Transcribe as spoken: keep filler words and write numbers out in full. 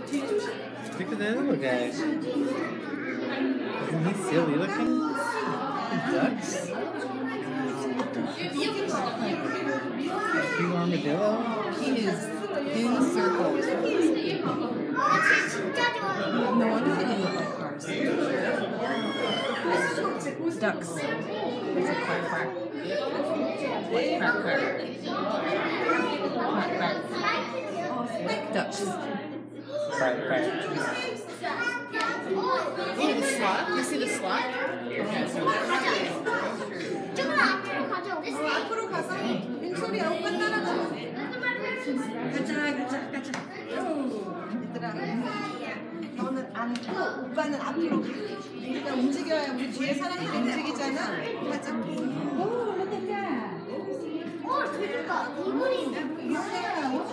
Look at that little guy. Isn't he silly looking? Ducks? Blue armadillo? He is in circles. No wonder they didn't look like cars. Ducks. There's a quack quack. Quack quack. Quack quack. Ducks. Quack quack. Oh, the sloth? You see the sloth? 앞으로 가서 민소리야 오빠 따라가. 가자 가자 가자. 얘들아 너는 안고 오빠는 앞으로 가. 우리가 움직여야 우리 뒤에 사람들이 움직이잖아. 가자. 오, look at that. 어, 되겠다. 이분이 있어요.